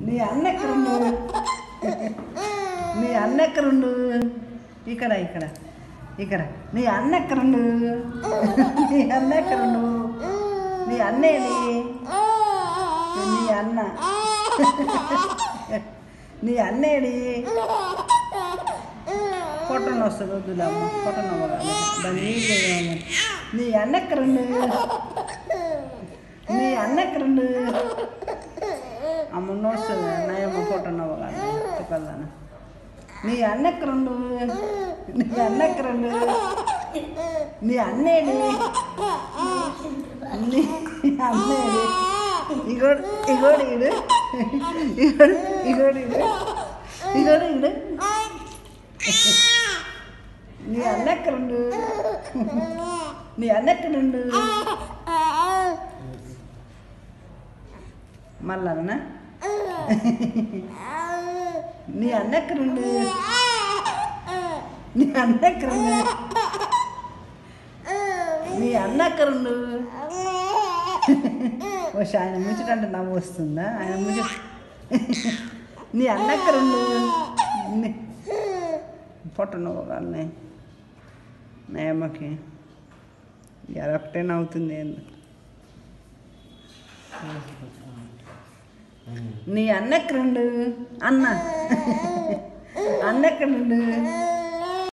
నీ అన్న ఎక్కడుండు? నీ అన్న ఎక్కడుండు? ఇక్కడ ఇక్కడ ఇక్కడ నీ అన్న ఎక్కడుండు? నీ అన్న ఎక్కడుండు? నీ అన్నేది? నీ అన్న నీ అన్నేది? పొట్టన వస్తుంది వద్దులమ్మ పొట్టన దాన్ని నీళ్ళు. నీ అన్న ఎక్కడుండు? నీ అన్న ఎక్కడుండు? అమ్మ నోస్తుంది నాయమ్మ పొట్టనవ్వగా చెప్పాను. నీ అన్న ఎక్కడుండు? నీ అన్న ఎక్కడుండు? నీ అన్నేది? నీ అన్నేది? ఇగోడు ఇగోడు ఇడు ఇగోడు ఇగోడు ఇడు ఇగోడు ఇడు. నీ అన్న ఎక్కడుండు? నీ అన్న ఎక్కడుండు? మళ్ళా నీ అన్న ఎక్కడుండు? నీ అన్న ఎక్కడుండు? నీ అన్న ఎక్కడుండు? వచ్చి ఆయన ముచ్చటంటే నవ్వు వస్తుందా? ఆయన ముచ్చట. నీ అన్న ఎక్కడుండు? పొట్ట నవ్వగానే నేమకి ఎరొకటే నవ్వుతుంది. నీ అన్న ఎక్కడుండు? అన్న అన్న ఎక్కడుండు?